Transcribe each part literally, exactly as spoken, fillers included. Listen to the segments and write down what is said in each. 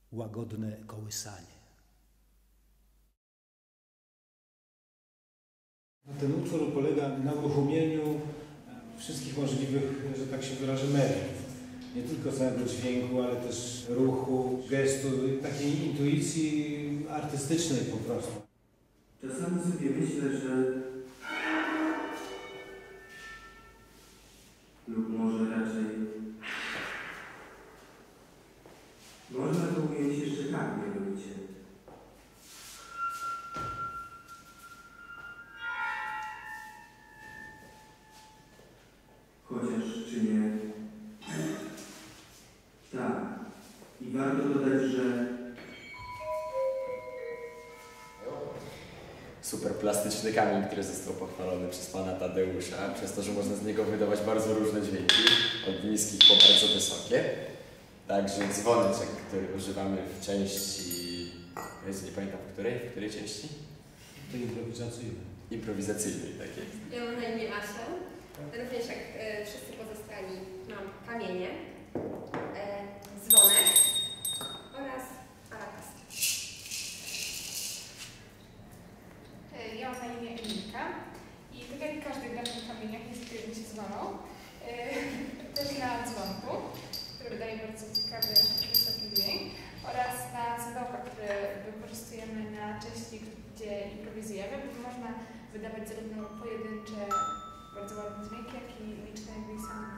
łagodne kołysanie. Ten utwór polega na uruchomieniu wszystkich możliwych, że tak się wyrażę, mediów. Nie tylko samego dźwięku, ale też ruchu, gestu, takiej intuicji artystycznej po prostu. Czasami sobie myślę, że lub może raczej można to ująć jeszcze tak, mianowicie. Chociaż czy nie? Tak. I warto dodać, że super plastyczny kamień, który został pochwalony przez pana Tadeusza, przez to, że można z niego wydawać bardzo różne dźwięki, od niskich po bardzo wysokie. Także dzwoneczek, który używamy w części, nie pamiętam w której, w której części? To improwizacyjne. Improwizacyjnej, tak jest. Ja mam na imię Asia. Również jak e, wszyscy pozostali mam kamienie, e, dzwonek oraz arakas. Ja mam na imię Emilka i tak jak każdy gra na kamieniach, niestety mi się złamał, yy, też na dzwonku, który wydaje bardzo ciekawy, wysoki dźwięk, oraz na cymbałkach, które wykorzystujemy na części, gdzie improwizujemy, bo można wydawać zarówno pojedyncze, bardzo ładne dźwięki, jak i liczne glisany.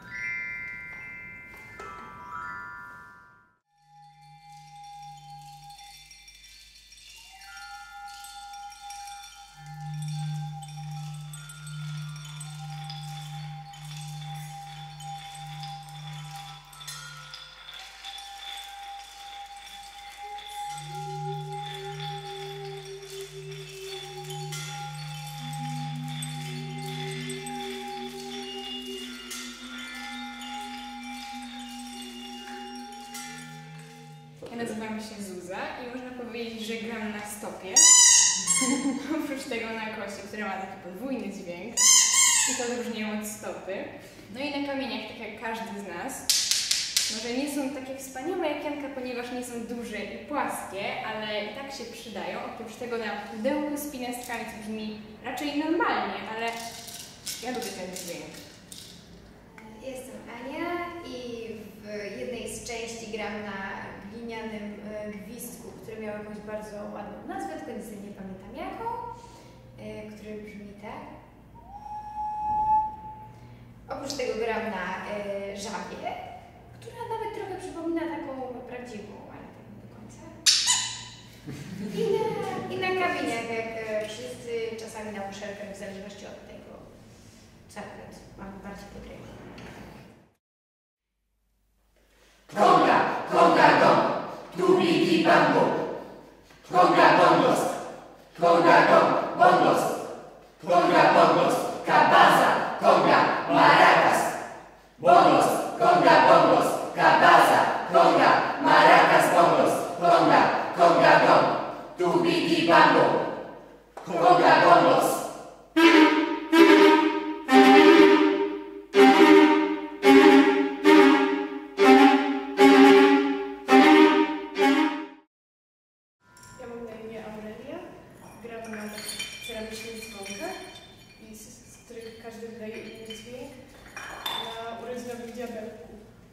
Ja nazywam się Zuza i można powiedzieć, że gram na stopie. Oprócz tego na kości, która ma taki podwójny dźwięk i to odróżniają od stopy. No i na kamieniach, tak jak każdy z nas. Może nie są takie wspaniałe jak Janka, ponieważ nie są duże i płaskie, ale i tak się przydają. Oprócz tego na pudełku z pinestkami, co brzmi raczej normalnie, ale ja lubię ten dźwięk. Jestem Ania i w jednej z części gram na glinianym gwizdku, który miał jakąś bardzo ładną nazwę, tylko niestety nie pamiętam jaką, który brzmi tak. Oprócz tego gram na żabie, która nawet trochę przypomina taką prawdziwą, ale tak nie do końca. I na, i na kamieniach, jak wszyscy, czasami na muszelkach, w zależności od tego, co akurat mam bardziej pod ręką. Konga, konga gong, tubi bambu. Konga bongos, konga gong, bongos. Konga bongos, kabaza, konga, maracas. Bongos, konga bongos, kabaza, konga, maracas, bongos. Konga, konga gong, tubi bambu. Konga bongos. Gram na ceramicznych dzwonkach, i z, z których każdy wydaje inny dźwięk, na urodzinowym diabełku.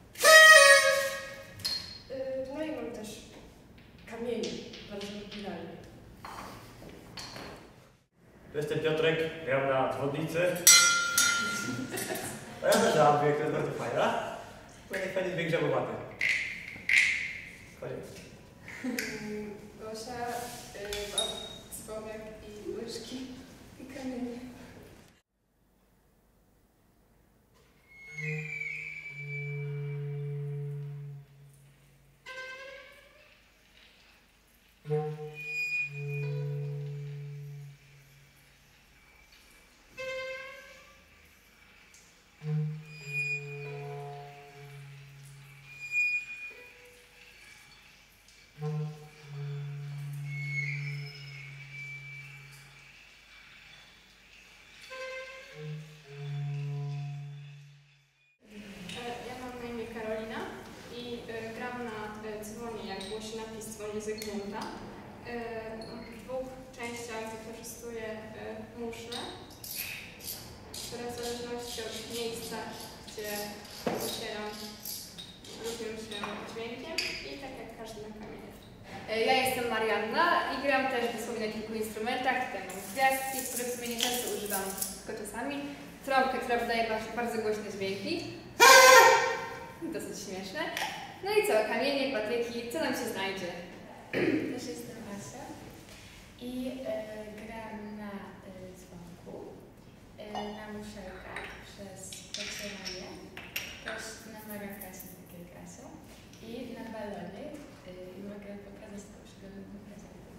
Yy, no i mam też kamienie, bardzo oryginalnie. To jestem Piotrek, gram na dzwonnicy. A ja też mam dźwięk, to jest bardzo fajna. Fajny, fajny dźwięk żabowaty. Koniec. Gosia yy, ma dzwonek i łyżki i kamienie. Zygmunta. W dwóch częściach wykorzystuję muszle, które w zależności od miejsca, gdzie docieram, różnią się dźwiękiem i tak jak każdy na kamieniu. Ja jestem Marianna i gram też dosłownie na kilku instrumentach. Tutaj mam gwiazdki, które w sumie nie często używam, tylko czasami. Trąbkę, która wydaje bardzo głośne dźwięki. Dosyć śmieszne. No i co? Kamienie, patyki, co nam się znajdzie? Też jestem Asia i e, gram na e, dzwonku, e, na muszelkach przez pocieranie, też na marakasie, tak jak Asia, i na balonie. E, I mogę pokazać tylko przygodową prezentację.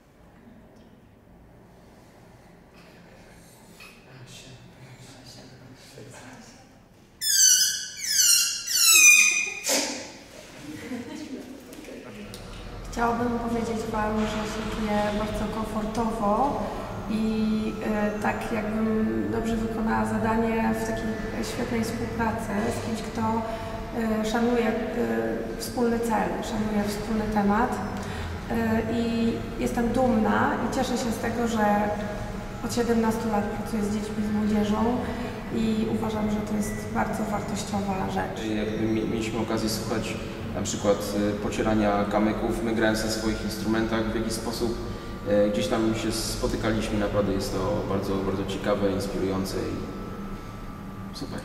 Chciałabym powiedzieć Wam, że się czuję bardzo komfortowo i y, tak jakbym dobrze wykonała zadanie w takiej świetnej współpracy z kimś, kto y, szanuje y, wspólny cel, szanuje wspólny temat y, i jestem dumna i cieszę się z tego, że od siedemnastu lat pracuję z dziećmi, z młodzieżą i uważam, że to jest bardzo wartościowa rzecz. Jakby mieliśmy okazję słuchać na przykład pocierania kamyków, my grając na swoich instrumentach, w jakiś sposób gdzieś tam się spotykaliśmy, naprawdę jest to bardzo, bardzo ciekawe, inspirujące i super.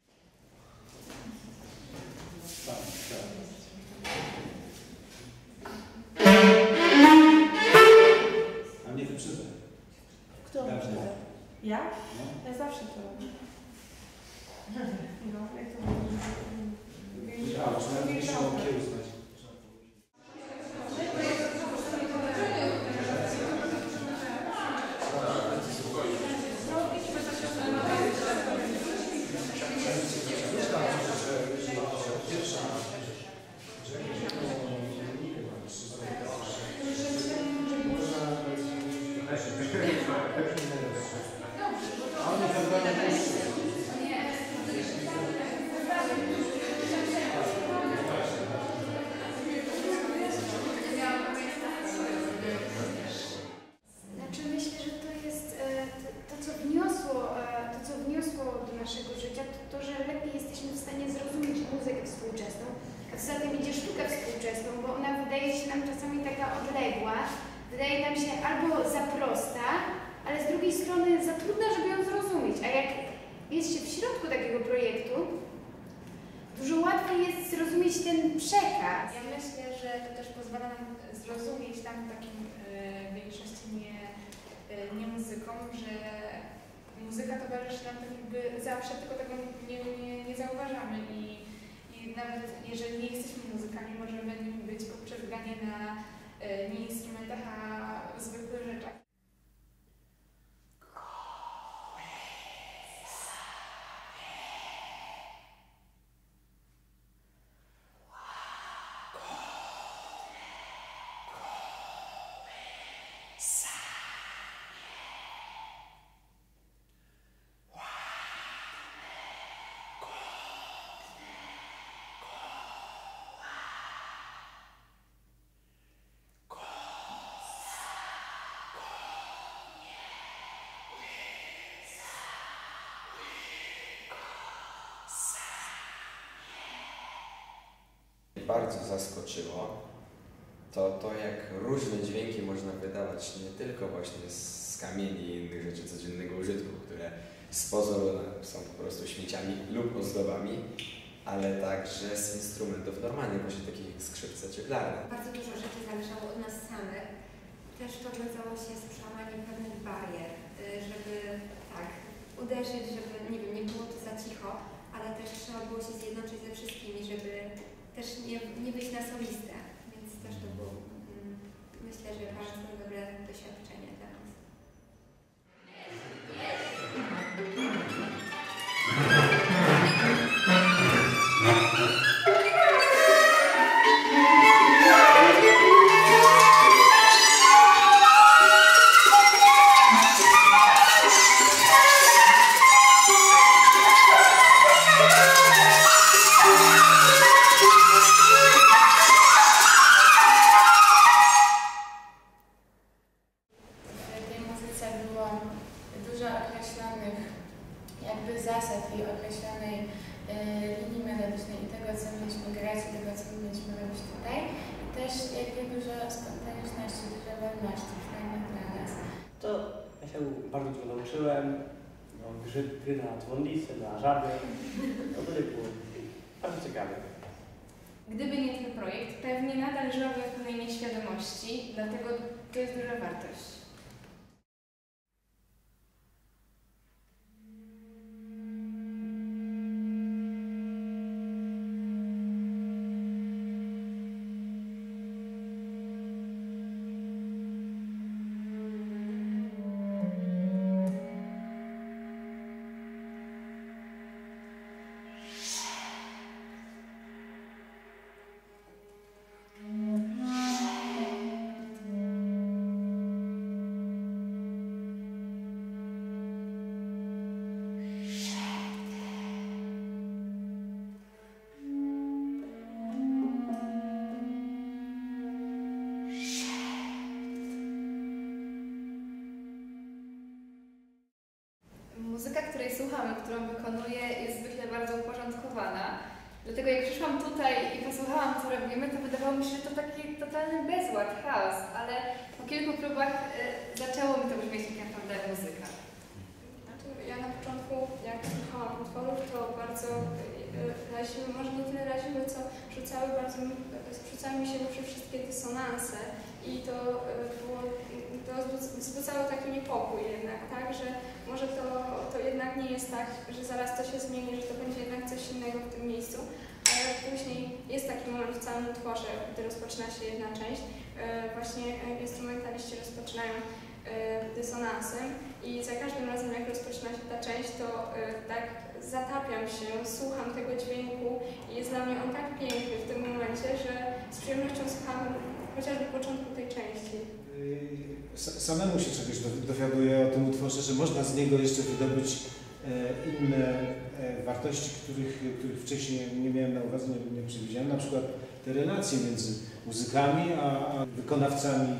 A mnie wyprzedzaj. Kto? Ja? No. Ja zawsze to robię. No, jak to Ja, przynajmniej muszę okiełznać. naszego życia, to to, że lepiej jesteśmy w stanie zrozumieć muzykę współczesną, a co za tym idzie sztukę współczesną, bo ona wydaje się nam czasami taka odległa, wydaje nam się albo za prosta, ale z drugiej strony za trudna, żeby ją zrozumieć, a jak jest się w środku takiego projektu, dużo łatwiej jest zrozumieć ten przekaz. Ja myślę, że to też pozwala nam zrozumieć tam w takim y, większości nie, y, nie muzyką, że muzyka towarzyszy nam tak jakby zawsze, tylko tego nie, nie, nie zauważamy i, i nawet jeżeli nie jesteśmy muzykami, możemy nim być poprzez granie na y, nie instrumentach, a zwykłych rzeczach. Bardzo zaskoczyło to, to, jak różne dźwięki można wydawać nie tylko właśnie z kamieni i innych rzeczy codziennego użytku, które z pozoru są po prostu śmieciami lub ozdobami, ale także z instrumentów normalnych, właśnie takich jak skrzypce czy klarnet. Bardzo dużo rzeczy zależało od nas samych. Też to wiązało się z przełamaniem pewnych barier, żeby tak uderzyć, żeby nie wiem, nie było to za cicho, ale też trzeba było się zjednoczyć ze wszystkimi, żeby też nie, nie wyjść na solistę, więc też to było, mm, myślę, że bardzo dobre doświadczenie dla nas. takiej określonej y, linii melodycznej i tego, co mieliśmy grać, i tego, co mieliśmy robić tutaj. I też jakby dużo spontaniczności, dużo wolności, fajne dla nas. To ja się bardzo dużo nauczyłem. No, gry, gry na dzwonnicy, na żaby. No to nie było bardzo ciekawe. Gdyby nie ten projekt, pewnie nadal żyłabym w pewnej nieświadomości, dlatego to jest duża wartość. Muzyka, której słuchamy, którą wykonuję, jest zwykle bardzo uporządkowana. Dlatego jak przyszłam tutaj i posłuchałam, co robimy, to wydawało mi się, że to taki totalny bezład, chaos, ale po kilku próbach y, zaczęło mi to brzmieć jak naprawdę muzyka. Znaczy, ja na początku, jak słuchałam utworów, to bardzo y, raziły, może nie tyle raziły, co rzucały, bardzo, rzucały mi się w uszy wszystkie dysonanse i to y, było, to wzbudzało taki niepokój jednak, tak, że może to, to jednak nie jest tak, że zaraz to się zmieni, że to będzie jednak coś innego w tym miejscu, ale później jest taki moment w całym utworze, gdy rozpoczyna się jedna część, właśnie instrumentaliści rozpoczynają dysonansem i za każdym razem jak rozpoczyna się ta część, to tak zatapiam się, słucham tego dźwięku i jest dla mnie on tak piękny w tym momencie, że z przyjemnością słucham chociażby początku tej części. Samemu się czegoś dowiaduję o tym utworze, że można z niego jeszcze wydobyć inne wartości, których, których wcześniej nie miałem na uwadze, nie, nie przewidziałem. Na przykład te relacje między muzykami a, a wykonawcami.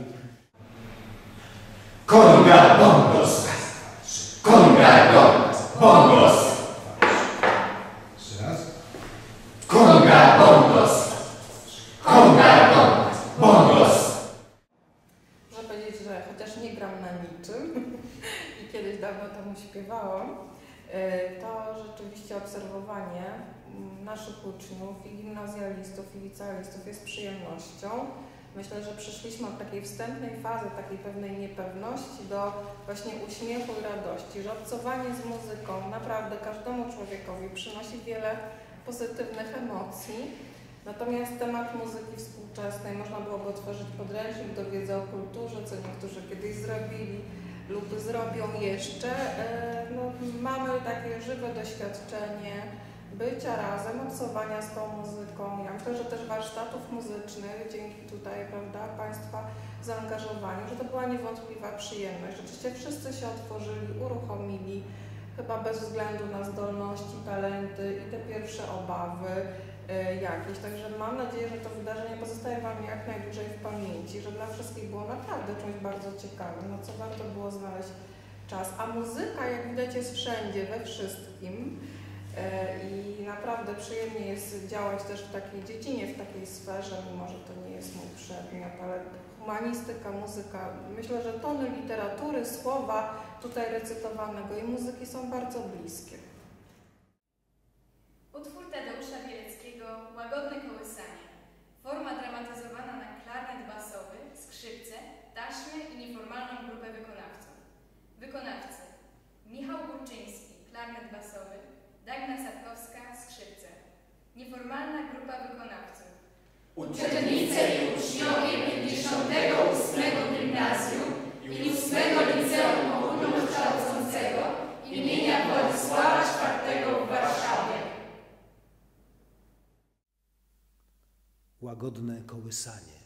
Conga bongos! Conga bongos! Jeszcze raz. Conga bongos! Conga bongos! Muszę powiedzieć, że chociaż nie gram na niczym i kiedyś dawno temu śpiewałam, to rzeczywiście obserwowanie naszych uczniów i gimnazjalistów i licealistów jest przyjemnością. Myślę, że przeszliśmy od takiej wstępnej fazy, takiej pewnej niepewności do właśnie uśmiechu i radości, że obcowanie z muzyką naprawdę każdemu człowiekowi przynosi wiele pozytywnych emocji. Natomiast temat muzyki współczesnej można byłoby otworzyć podręcznik do wiedzy o kulturze, co niektórzy kiedyś zrobili lub zrobią jeszcze. No, mamy takie żywe doświadczenie bycia razem, obcowania z tą muzyką. Ja myślę, że też warsztatów muzycznych, dzięki tutaj, prawda, Państwa zaangażowaniu, że to była niewątpliwa przyjemność. Rzeczywiście wszyscy się otworzyli, uruchomili, chyba bez względu na zdolności, talenty i te pierwsze obawy y, jakieś. Także mam nadzieję, że to wydarzenie pozostaje Wam jak najdłużej w pamięci, że dla wszystkich było naprawdę czymś bardzo ciekawym, no co warto było znaleźć czas. A muzyka, jak widać, jest wszędzie, we wszystkim. I naprawdę przyjemnie jest działać też w takiej dziedzinie, w takiej sferze, mimo że to nie jest mój przedmiot, ale humanistyka, muzyka, myślę, że tony literatury, słowa tutaj recytowanego i muzyki są bardzo bliskie. Utwór Tadeusza Bieleckiego Łagodne kołysanie. Forma dramatyzowana na klarnet basowy, skrzypce, taśmy i nieformalną grupę wykonawców. Wykonawcy: Michał Górczyński, klarnet basowy, Dagna Sapkowska, skrzypce. Nieformalna grupa wykonawców: Uczennice i uczniowie pięćdziesiątego ósmego Gimnazjum i ósmego Liceum Ogólnokształcącego imienia Władysława czwartego w Warszawie. Łagodne kołysanie.